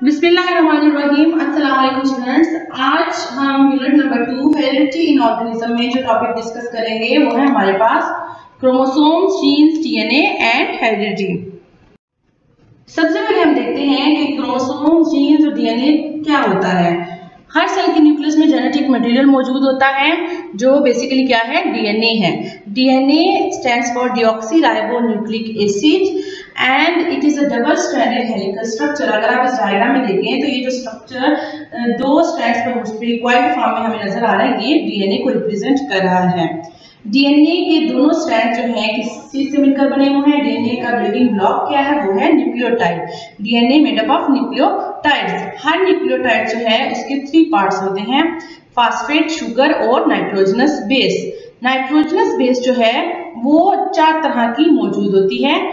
बिस्मिल्लाहिर्रहमानिर्रहीम। अस्सलाम वालेकुम स्टूडेंट्स। आज हम unit number 2 heredity in organism में जो टॉपिक डिस्कस करेंगे वो है हमारे पास chromosomes, genes, DNA and heredity. सबसे पहले हम देखते हैं कि क्रोमोसोम्स, जीन्स और डीएनए क्या होता है। हर सेल के न्यूक्लियस में जेनेटिक मटेरियल मौजूद होता है जो बेसिकली क्या है, डीएनए है। DNA stands for deoxyribonucleic acid and it is a double stranded helical structure. अगर आप इस डायग्राम में देखें तो ये जो स्ट्रक्चर दो स्ट्रैंड्स पर रिक्वायर्ड फॉर्म में हमें नजर आ रहा है, ये डीएनए को रिप्रेजेंट कर रहा है। डीएनए के दोनों स्ट्रैंड जो हैं किस चीज से मिलकर बने हुए हैं। डीएनए का बिल्डिंग ब्लॉक क्या है, वो है nucleotide. DNA made up of nucleotides. हर न्यूक्लियोटाइड जो है उसके 3 पार्ट्स होते हैं, फास्फेट, शुगर और नाइट्रोजनस बेस। नाइट्रोजनस बेस जो है वो 4 तरह की मौजूद होती है।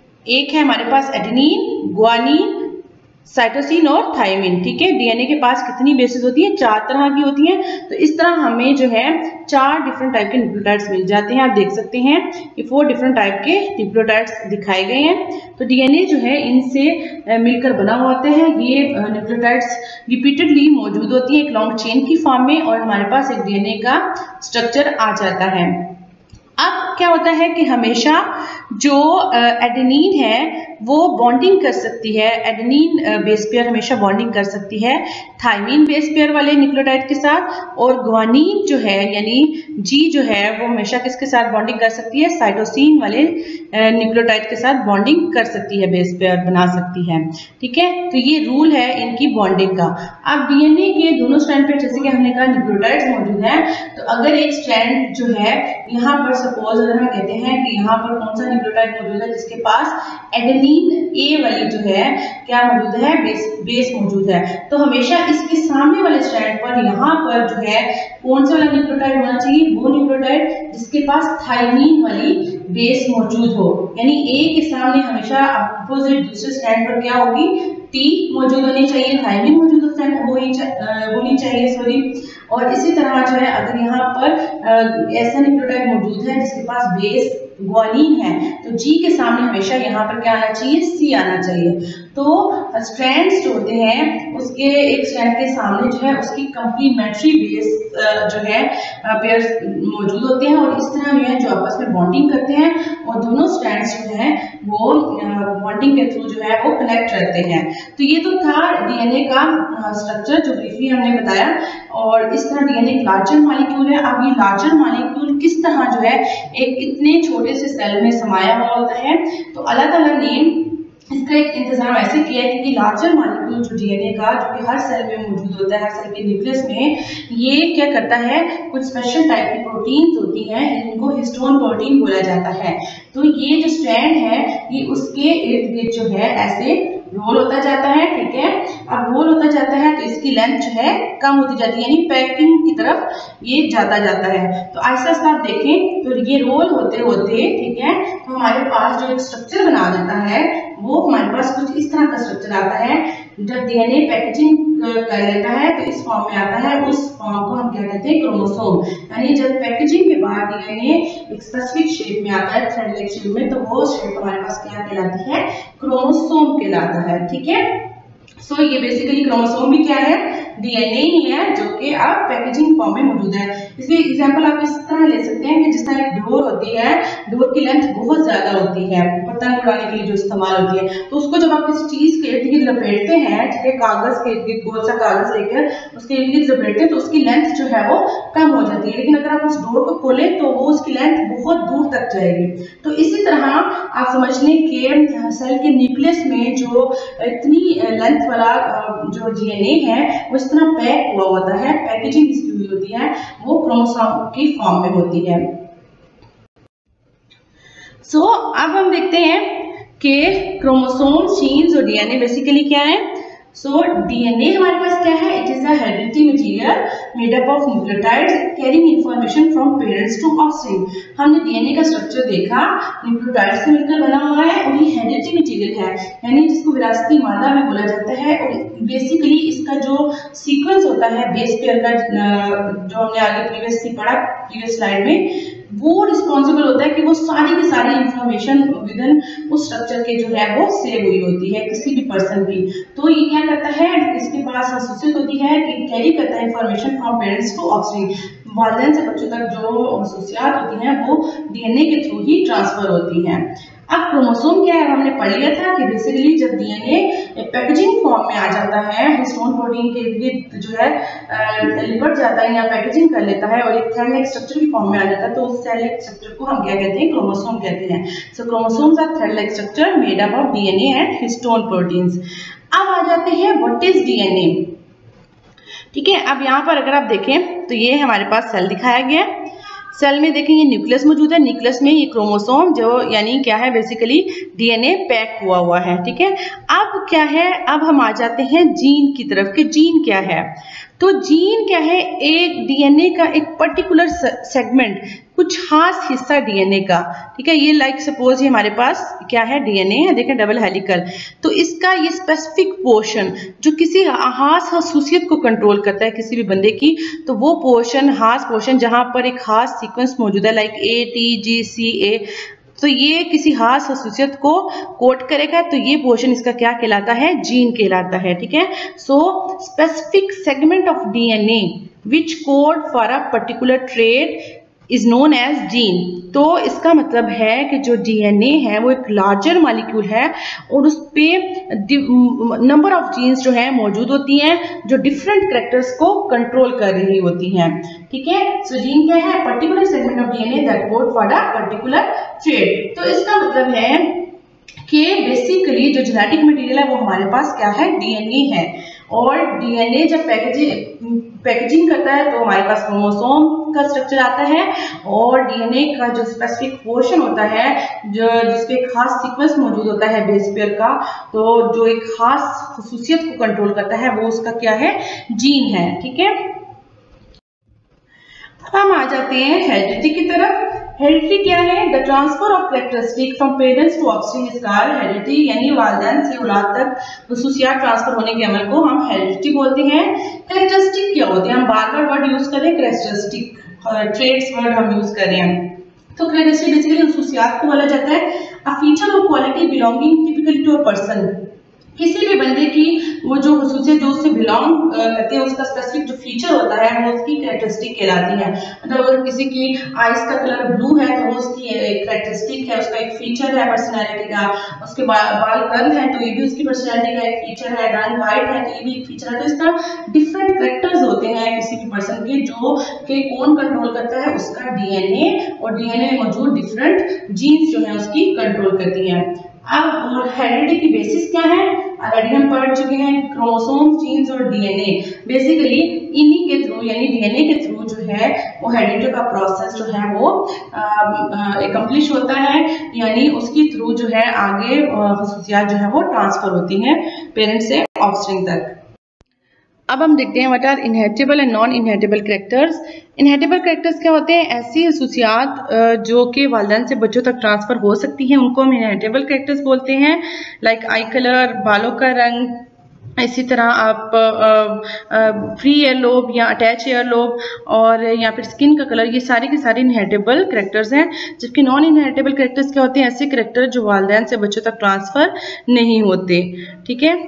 एक है हमारे पास एडेनिन, ग्वानिन, साइटोसिन और थायमिन। ठीक है, डीएनए के पास कितनी बेसेस होती है, 4 तरह की होती हैं। तो इस तरह हमें जो है 4 डिफरेंट टाइप के न्यूक्लियोटाइड्स मिल जाते हैं। आप देख सकते हैं कि 4 डिफरेंट टाइप के न्यूक्लियोटाइड्स दिखाए गए हैं। तो डीएनए जो है इनसे मिलकर बना हुआ होता है। ये न्यूक्लियोटाइड्स रिपीटेडली मौजूद होती है एक लॉन्ग चेन की फॉर्म में और हमारे पास एक डीएनए का स्ट्रक्चर आ जाता है। अब क्या होता है कि हमेशा जो एडेनिन है वो बॉन्डिंग कर सकती है, एडेनिन बेस पेयर हमेशा बॉन्डिंग कर सकती है थायमिन बेस पेयर वाले न्यूक्लियोटाइड के साथ, और ग्वानिन जो है यानी जी जो है वो हमेशा किसके साथ बॉन्डिंग कर सकती है, साइटोसिन वाले न्यूक्लियोटाइड के साथ बॉन्डिंग कर सकती है, बेस पेयर बना सकती है। ठीक है, तो ये रूल है इनकी बॉन्डिंग का। अब डीएनए के दोनों स्ट्रैंड पे जैसे कि हमने कहा न्यूक्लियोटाइड्स मौजूद हैं, तो अगर एक स्ट्रैंड जो है यहाँ पर सपोज अगर हम कहते हैं कि यहाँ पर कौन सा न्यूक्लियोटाइड मौजूद है जिसके पास एडेनिन ए वाली जो है क्या मौजूद है, बेस मौजूद है, तो हमेशा इसके सामने वाले स्ट्रैंड पर यहाँ पर जो है कौन सा वाला न्यूक्लियोटाइड होना चाहिए, वो न्यूक्लियोटाइड जिसके पास थायमिन वाली बेस मौजूद हो। यानी ए के सामने हमेशा अपोजिट दूसरे स्ट्रैंड पर क्या होगी, टी मौजूद होनी चाहिए, थायमिन मौजूद होनी चाहिए सॉरी। और इसी तरह जो है अगर यहाँ पर ऐसा न्यूक्लियोटाइड मौजूद है जिसके पास बेस ग्वानिन है तो जी के सामने हमेशा यहाँ पर क्या आना चाहिए, सी आना चाहिए। तो स्ट्रैंड्स जो होते हैं उसके एक स्ट्रैंड के सामने जो है उसकी कंप्लीमेंट्री बेस जो है पेयर्स मौजूद होते हैं और इस तरह जो है जो आपस में बॉन्डिंग करते हैं और दोनों स्ट्रैंड्स जो है वो बॉन्डिंग के थ्रू जो है वो कनेक्ट रहते हैं। तो ये तो था डीएनए का स्ट्रक्चर जो ब्रीफली हमने बताया। और इस तरह डीएनए एक लार्जर मॉलिक्यूल है। अब ये लार्जर मॉलिक्यूल किस तरह जो है एक इतने छोटे से सेल में समाया हुआ होता है, तो अल्लाह ताला ने इसका एक इंतजाम ऐसे किया है क्योंकि लार्जर मॉलिक्यूल जो डीएनए का जो कि हर सेल में मौजूद होता है, हर सेल के न्यूक्लियस में, ये क्या करता है, कुछ स्पेशल टाइप की प्रोटीन्स होती हैं, इनको हिस्टोन प्रोटीन बोला जाता है। तो ये जो स्ट्रैंड है ये उसके इर्द गिर्द जो है ऐसे रोल होता जाता है। ठीक है, अब रोल होता जाता है तो इसकी लेंथ जो है कम होती जाती है, यानी पैकिंग की तरफ ये जाता है। तो ऐसा ऐसा आप देखें तो ये रोल होते होते ठीक है तो हमारे पास जो एक स्ट्रक्चर बना देता है वो हमारे पास कुछ इस तरह का स्ट्रक्चर आता है। जब डीएनए पैकेजिंग कर लेता है तो इस फॉर्म में आता है, उस फॉर्म को हम क्या कहते हैं, क्रोमोसोम। यानी जब पैकेजिंग के बाद डीएनए एक स्पेसिफिक शेप में आता है, थ्रेड लाइक शेप में, तो वो शेप हमारे पास क्या कहलाती है, क्रोमोसोम कहलाता है। ठीक है, सो ये बेसिकली क्रोमोसोम भी क्या है, डीएनए ही है जो कि अब पैकेजिंग फॉर्म में मौजूद है। इसलिए एग्जांपल आप इस तरह ले सकते हैं कि जिस तरह एक डोर होती है, डोर की लेंथ बहुत ज्यादा होती है, पतंग उड़ाने के लिए जो इस्तेमाल होती है, तो उसको जब आप किसी चीज के इर्द गिर्द लपेटते हैं, ठीक है, कागज के इर्द गिर्द गोल सा कागज लेकर उसके इर्द गिर्द लपेटते हैं तो उसकी लेंथ जो है वो कम हो जाती है। लेकिन अगर आप उस डोर को खोलें तो वो उसकी लेंथ बहुत दूर तक जाएगी। तो इसी तरह आप समझ लें कि सेल के न्यूक्लियस में जो इतनी लेंथ वाला जो डीएनए है वो इस तरह पैक हुआ होता है, पैकेजिंग इसकी हुई होती है, वो क्रोमोसोम की फॉर्म में होती है। सो अब हम देखते हैं कि क्रोमोसोम्स, जीन्स और डीएनए बेसिकली क्या है। सो डीएनए हमारे पास क्या है, it is a heredity material made up of nucleotides carrying information from parents to offspring. हमने डीएनए का स्ट्रक्चर देखा, न्यूक्लियोटाइड्स से मिलकर बना हुआ है और ये हेरिडिटी मटेरियल है, यानी जिसको विरासती मादा में बोला जाता है। और बेसिकली इसका जो सीक्वेंस होता है बेस पेयर का, जो हमने आगे प्रीवियसली पढ़ा प्रीवियस स्लाइड में, वो रिस्पॉन्सिबल होता है कि वो सारी की सारी इंफॉर्मेशन विद इन उस स्ट्रक्चर के जो है वो सेव हुई होती है किसी भी पर्सन की। तो ये क्या करता है, इसके पास खसूसियत होती है कि कैरी करता है information from parents to offspring, वालिदैन से बच्चों तक जो खसूसियात होती हैं वो डीएनए के थ्रू ही ट्रांसफर होती हैं। अब क्रोमोसोम क्या है, हमने पढ़ लिया था कि बेसिकली जब डीएनए पैकेजिंग फॉर्म में आ जाता है, हिस्टोन प्रोटीन के लिए जो है लिपट जाता है या पैकेजिंग कर लेता है और एक सेल लाइक स्ट्रक्चर की फॉर्म में आ जाता है, तो उस सेल लाइक स्ट्रक्चर को हम क्या कहते हैं, क्रोमोसोम कहते हैं। So chromosomes are thread like structure made up of DNA and histone proteins. अब आ जाते हैं व्हाट इज डीएनए। ठीक है, अब यहाँ पर अगर आप देखें तो ये हमारे पास सेल दिखाया गया है। सेल में देखें ये न्यूक्लियस मौजूद है, न्यूक्लियस में ये क्रोमोसोम जो यानी क्या है, बेसिकली डीएनए पैक हुआ है। ठीक है, अब क्या है, अब हम आ जाते हैं जीन की तरफ कि जीन क्या है। तो जीन क्या है, एक डीएनए का एक पर्टिकुलर सेगमेंट, कुछ खास हिस्सा डीएनए का। ठीक है, ये लाइक सपोज ये हमारे पास क्या है, डीएनए है, देखें डबल हेलिकल, तो इसका ये स्पेसिफिक पोर्शन जो किसी खास खसूसियत को कंट्रोल करता है किसी भी बंदे की, तो वो पोर्शन, खास पोर्शन जहां पर एक खास सीक्वेंस मौजूद है लाइक ATGCA, तो ये किसी खास खसूसियत को कोड करेगा, तो ये पोर्शन इसका क्या कहलाता है, जीन कहलाता है। ठीक है, so specific segment of DNA which code for a particular trait is known as gene. तो इसका मतलब है कि जो डीएनए है वो एक लार्जर मॉलिक्यूल है और उस पे नंबर ऑफ जीन्स जो है मौजूद होती हैं जो डिफरेंट कैरेक्टर्स को कंट्रोल कर रही होती हैं। ठीक है, सो जीन क्या है, particular segment of DNA that code for a particular trait. तो इसका मतलब है कि बेसिकली जो जेनेटिक मटेरियल है वो हमारे पास क्या है, डीएनए है, और डीएनए जब पैकेजिंग करता है तो हमारे पास क्रोमोसोम का स्ट्रक्चर आता है, और डीएनए का जो स्पेसिफिक पोर्शन होता है जो जिसपे खास सीक्वेंस मौजूद होता है बेस पेयर का, तो जो एक खास खसूसियत को कंट्रोल करता है वो उसका क्या है, जीन है। ठीक है, अब हम आ जाते हैं हेरिडिटी की तरफ। हेरिडिटी क्या है, the transfer of characteristic from parents to offspring is called heredity, यानी वालिदैन से औलाद तक खसूसियात ट्रांसफर होने के अमल को हम हेरिडिटी बोलते हैं। कैरेक्टरिस्टिक क्या होते हैं, हम बार बार वर्ड यूज करें, कैरेक्टरिस्टिक ट्रेट्स वर्ड हम यूज करें, तो कैरेक्टरिस्टिक बेसिकली खसूसियात को बोला जाता है, अ फीचर और quality belonging typically to a person, किसी भी बंदे की वो जो खसूसियत जो उससे बिलोंग करती है उसका स्पेसिफिक जो फीचर होता है वो उसकी कैरेक्टरिस्टिक कहलाती है। मतलब अगर किसी की आइज का कलर ब्लू है तो वो उसकी कैरेक्टरिस्टिक है, उसका एक फीचर है पर्सनैलिटी का। उसके बाल कर्ल है तो ये भी उसकी पर्सनैलिटी का एक फीचर है, रंग वाइट है तो ये भी एक फीचर है। तो इसका डिफरेंट कैरेक्टर्स होते हैं किसी भी पर्सन के, जो कि कौन कंट्रोल करता है, उसका डीएनए, और डीएनए में मौजूद डिफरेंट जीन्स जो है उसकी कंट्रोल करती है। अब हेरिडिटी की बेसिस क्या है, ऑलरेडी हम पढ़ चुके हैं, क्रोमोसोम, जीन्स और डीएनए। बेसिकली इन्हीं के थ्रू यानी डीएनए के थ्रू जो है वो हेरिडिटी का प्रोसेस जो है वो एकम्प्लिश होता है, यानी उसके थ्रू जो है आगे खसूसियात जो है वो ट्रांसफर होती हैं पेरेंट से ऑफस्प्रिंग तक। अब हम देखते हैं what are inheritable and non inheritable characters. Inheritable characters क्या होते हैं, ऐसी खसूसियात जो कि वालिदैन से बच्चों तक ट्रांसफर हो सकती हैं, उनको हम इनहेरिटेबल कैरेक्टर्स बोलते हैं, लाइक आई कलर, बालों का रंग, इसी तरह आप फ्री एयर लोब या अटैच एयर लोब, और या फिर स्किन का कलर, ये सारे के सारे इनहेरिटेबल कैरेक्टर्स हैं। जबकि नॉन इनहेरिटेबल कैरेक्टर्स क्या होते हैं, ऐसे कैरेक्टर जो वालिदैन से बच्चों तक ट्रांसफर नहीं होते। ठीक है,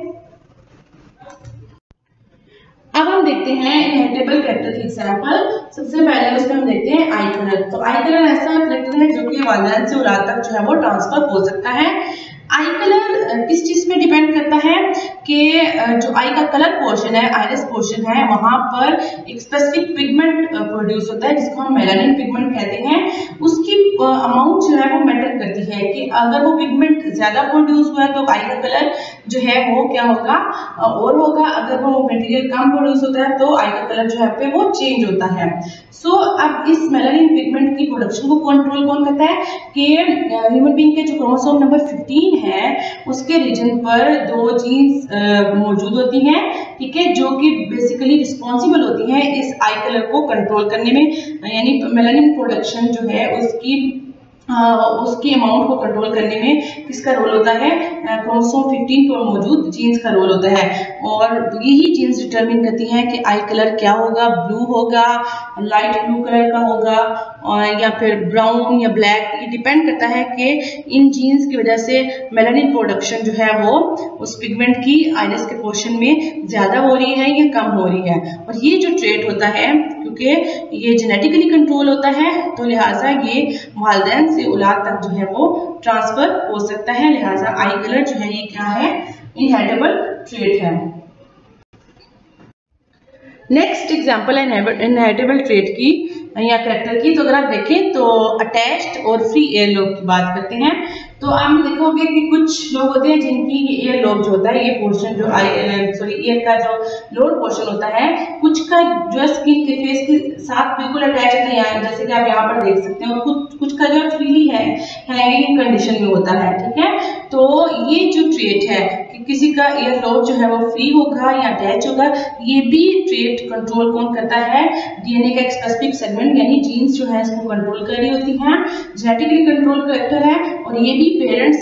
अब हम देखते हैं इनहेरिटेबल कैरेक्टर के एग्जांपल। सबसे पहले उसमें हम देखते हैं आई कलर। तो आई कलर ऐसा कैरेक्टर है जो कि वालिदैन से औलाद तक जो है वो ट्रांसफर हो सकता है। आई कलर किस चीज पे डिपेंड करता है कि जो आई का कलर पोर्शन है, आइरिस पोर्शन है, वहां पर एक स्पेसिफिक पिगमेंट प्रोड्यूस होता है जिसको हम मेलानिन पिगमेंट कहते हैं। उसकी अमाउंट जो है वो मैटर करती है कि अगर वो पिगमेंट ज्यादा प्रोड्यूस हुआ है तो आई का कलर जो है वो क्या होगा, और होगा। अगर वो मटेरियल कम प्रोड्यूस होता है तो आई का कलर जो है पे वो चेंज होता है। सो अब इस मेलानिन पिगमेंट की प्रोडक्शन को कंट्रोल कौन करता है कि ह्यूमन बीइंग के जो क्रोमोसोम नंबर 15 है उसके रीजन पर 2 जीन्स मौजूद होती हैं, ठीक है, जो कि बेसिकली रिस्पॉन्सिबल होती हैं इस आई कलर को कंट्रोल करने में, यानी मेलानिन प्रोडक्शन जो है उसकी उसकी अमाउंट को कंट्रोल करने में किसका रोल होता है, क्रोमोसोम 15 पर मौजूद जीन्स का रोल होता है। और यही जीन्स डिटरमिन करती हैं कि आई कलर क्या होगा, ब्लू होगा, लाइट ब्लू कलर का होगा, और या फिर ब्राउन या ब्लैक। ये डिपेंड करता है कि इन जीन्स की वजह से मेलानिन प्रोडक्शन जो है वो उस पिगमेंट की आइरिस के पोर्शन में ज़्यादा हो रही है या कम हो रही है। और ये जो ट्रेट होता है, क्योंकि ये जेनेटिकली कंट्रोल होता है, तो लिहाजा ये वालिदैन से औलाद तक जो है वो ट्रांसफर हो सकता है। लिहाजा आई कलर जो है ये क्या है, इनहेरिटेबल ट्रेट है। नेक्स्ट एग्जांपल है इनहेरिटेबल ट्रेट की या कैरेक्टर की। तो अगर आप देखें तो अटैच्ड और फ्री एयर लोब की बात करते हैं। तो आप देखोगे कि कुछ लोग होते हैं जिनकी एयर लोब जो होता है, ये पोर्शन जो एयर का जो लोअर पोर्शन होता है, कुछ का जो स्किन के फेस के साथ बिल्कुल अटैच होता है, जैसे कि आप यहाँ पर देख सकते हैं, और कुछ का जो फ्रीली है हैंगिंग कंडीशन में होता है। ठीक है, तो ये जो ट्रेट है कि किसी का एयर लोब जो है वो फ्री होगा या अटैच होगा, ये भी ट्रेट कंट्रोल कौन करता है, डीएनए का एक स्पेसिफिक सेगमेंट यानी जीन्स जो है इसको कंट्रोल कर रही होती हैं। जेनेटिकली कंट्रोल कैरेक्टर है, और ये भी पेरेंट्स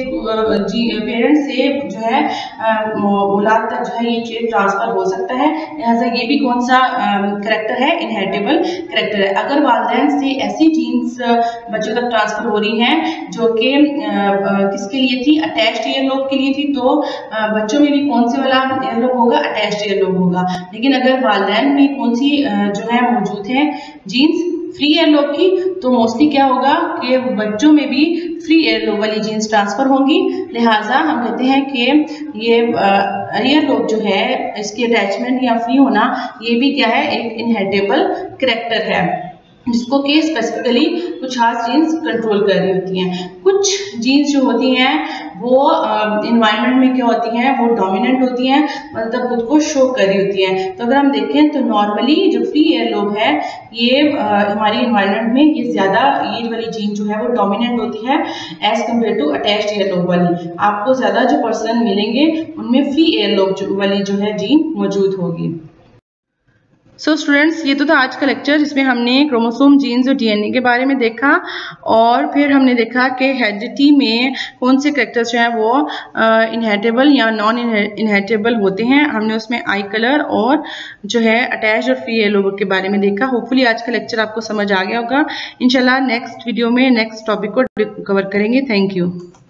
से जो है औलाद तक जो है ये ट्रेट ट्रांसफर हो सकता है। लिहाजा ये भी कौन सा कैरेक्टर है, इनहेरिटेबल कैरेक्टर है। अगर वालिदैन से ऐसी जीन्स बच्चों तक ट्रांसफर हो रही हैं जो कि किसके लिए थी, अटैच्ड एयर लोब के लिए थी, तो बच्चों में भी कौन से वाला एयर लोब होगा, अटैच्ड एयर लोब होगा। लेकिन अगर वालिदैन में कौन सी जो है मौजूद है जीन्स फ्री एयर लोब की, तो मोस्टली क्या होगा कि बच्चों में भी फ्री एयर लोब वाली जीन्स ट्रांसफर होंगी। लिहाजा हम कहते हैं कि ये एयर लोब जो है इसकी अटैचमेंट या फ्री होना, ये भी क्या है, एक इनहेरिटेबल कैरेक्टर है, जिसको कि स्पेसिफिकली कुछ खास जीन्स कंट्रोल कर रही होती हैं। कुछ जीन्स जो होती हैं वो इन्वायरमेंट में क्या होती हैं, वो डोमिनेंट होती हैं, मतलब खुद को शो कर रही होती हैं। तो अगर हम देखें तो नॉर्मली जो फ्री एयर लोब है ये हमारी इन्वायरमेंट में ये ज़्यादा ये वाली जीन जो है वो डोमिनेंट होती है as compare to attached ear lobe वाली। आपको ज़्यादा जो पर्सन मिलेंगे उनमें फ्री एयर लोब वाली जो है जीन मौजूद होगी। सो स्टूडेंट्स, ये तो था आज का लेक्चर जिसमें हमने क्रोमोसोम, जीन्स और डीएनए के बारे में देखा, और फिर हमने देखा कि हेरिडिटी में कौन से कैरेक्टर्स जो हैं वो इनहेरिटेबल या नॉन इनहेरिटेबल होते हैं। हमने उसमें आई कलर और जो है अटैच्ड और फ्री एयर लोब के बारे में देखा। होपफुली आज का लेक्चर आपको समझ आ गया होगा। इंशाल्लाह नेक्स्ट वीडियो में नेक्स्ट टॉपिक को कवर करेंगे। Thank you.